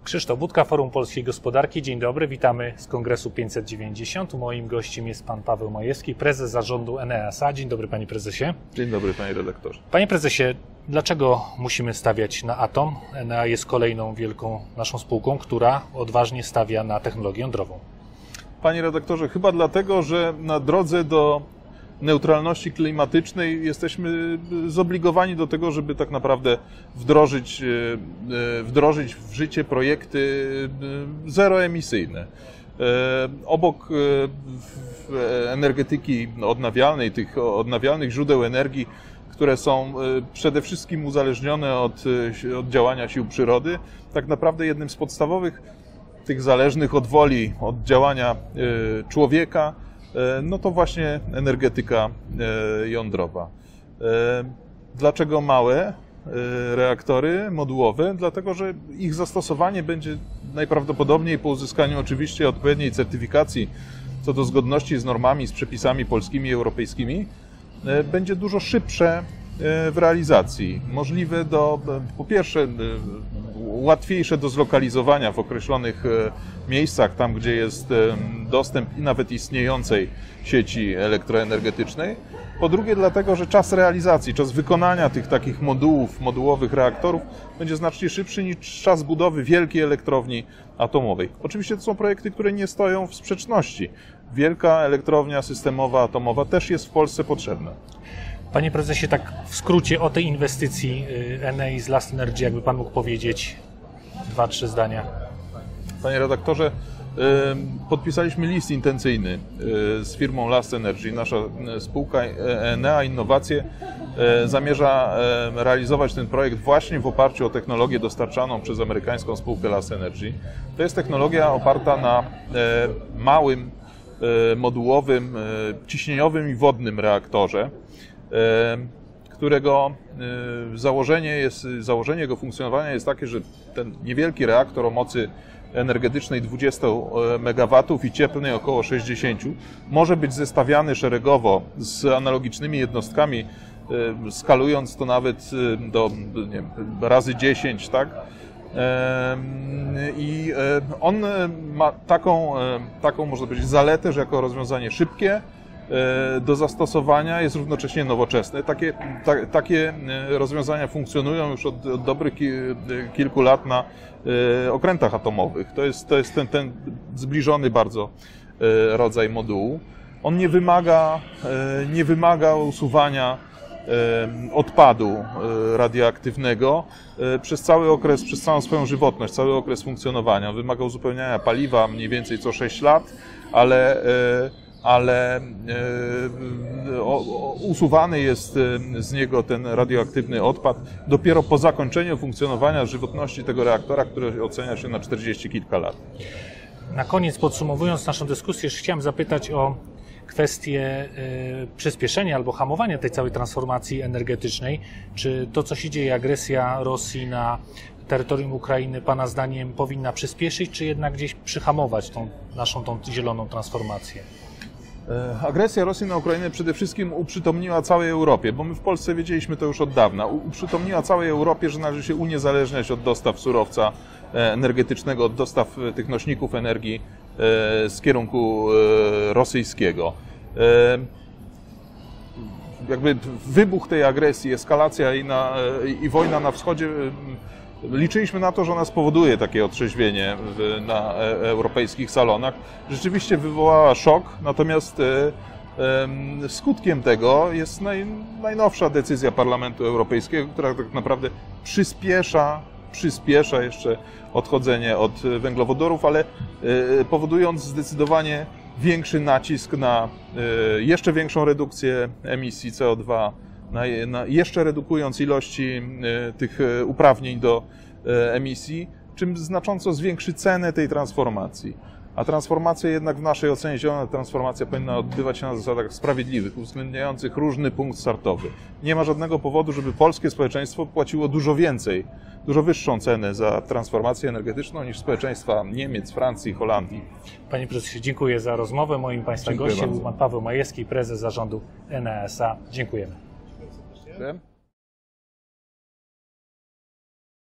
Krzysztof Budka, Forum Polskiej Gospodarki. Dzień dobry, witamy z Kongresu 590. Moim gościem jest pan Paweł Majewski, prezes zarządu Eneasa. Dzień dobry, panie prezesie. Dzień dobry, panie redaktorze. Panie prezesie, dlaczego musimy stawiać na atom? Enea jest kolejną wielką naszą spółką, która odważnie stawia na technologię jądrową. Panie redaktorze, chyba dlatego, że na drodze do neutralności klimatycznej jesteśmy zobligowani do tego, żeby tak naprawdę wdrożyć w życie projekty zeroemisyjne. Obok energetyki odnawialnej, tych odnawialnych źródeł energii, które są przede wszystkim uzależnione od działania sił przyrody, tak naprawdę jednym z podstawowych, tych zależnych od woli, od działania człowieka, no to właśnie energetyka jądrowa. Dlaczego małe reaktory modułowe? Dlatego, że ich zastosowanie będzie najprawdopodobniej po uzyskaniu oczywiście odpowiedniej certyfikacji co do zgodności z normami, z przepisami polskimi i europejskimi, będzie dużo szybsze w realizacji. Możliwe po pierwsze, łatwiejsze do zlokalizowania w określonych miejscach, tam gdzie jest dostęp i nawet istniejącej sieci elektroenergetycznej. Po drugie, dlatego, że czas realizacji, czas wykonania tych takich modułowych reaktorów będzie znacznie szybszy niż czas budowy wielkiej elektrowni atomowej. Oczywiście to są projekty, które nie stoją w sprzeczności. Wielka elektrownia systemowa atomowa też jest w Polsce potrzebna. Panie prezesie, tak w skrócie o tej inwestycji Enei z Last Energy, jakby pan mógł powiedzieć 2-3 zdania. Panie redaktorze, podpisaliśmy list intencyjny z firmą Last Energy. Nasza spółka Enea Innowacje zamierza realizować ten projekt właśnie w oparciu o technologię dostarczaną przez amerykańską spółkę Last Energy. To jest technologia oparta na małym, modułowym, ciśnieniowym i wodnym reaktorze, którego założenie jego funkcjonowania jest takie, że ten niewielki reaktor o mocy energetycznej 20 MW i cieplnej około 60 może być zestawiany szeregowo z analogicznymi jednostkami, skalując to nawet do razy 10, tak? I on ma taką, można powiedzieć, zaletę, że jako rozwiązanie szybkie do zastosowania jest równocześnie nowoczesne. Takie rozwiązania funkcjonują już od dobrych kilku lat na okrętach atomowych. To jest ten zbliżony bardzo rodzaj modułu. On nie wymaga usuwania odpadu radioaktywnego przez cały okres, przez całą swoją żywotność, cały okres funkcjonowania. Wymaga uzupełniania paliwa mniej więcej co 6 lat, ale usuwany jest z niego ten radioaktywny odpad dopiero po zakończeniu funkcjonowania żywotności tego reaktora, który ocenia się na 40 kilka lat. Na koniec, podsumowując naszą dyskusję, chciałem zapytać o kwestię przyspieszenia albo hamowania tej całej transformacji energetycznej. Czy to, co się dzieje, agresja Rosji na terytorium Ukrainy, pana zdaniem powinna przyspieszyć, czy jednak gdzieś przyhamować tą zieloną transformację? Agresja Rosji na Ukrainę przede wszystkim uprzytomniła całej Europie, bo my w Polsce wiedzieliśmy to już od dawna. Uprzytomniła całej Europie, że należy się uniezależniać od dostaw surowca energetycznego, od dostaw tych nośników energii z kierunku rosyjskiego. Jakby wybuch tej agresji, eskalacja i wojna na wschodzie, liczyliśmy na to, że ona spowoduje takie otrzeźwienie na europejskich salonach. Rzeczywiście wywołała szok, natomiast skutkiem tego jest najnowsza decyzja Parlamentu Europejskiego, która tak naprawdę przyspiesza jeszcze odchodzenie od węglowodorów, ale powodując zdecydowanie większy nacisk na jeszcze większą redukcję emisji CO2, jeszcze redukując ilości tych uprawnień do emisji, czym znacząco zwiększy cenę tej transformacji. A transformacja jednak w naszej ocenie zielona transformacja powinna odbywać się na zasadach sprawiedliwych, uwzględniających różny punkt startowy. Nie ma żadnego powodu, żeby polskie społeczeństwo płaciło dużo więcej, dużo wyższą cenę za transformację energetyczną niż społeczeństwa Niemiec, Francji, Holandii. Panie prezesie, dziękuję za rozmowę. Moim państwa gościem był pan Paweł Majewski, prezes zarządu Eneasa. Dziękujemy.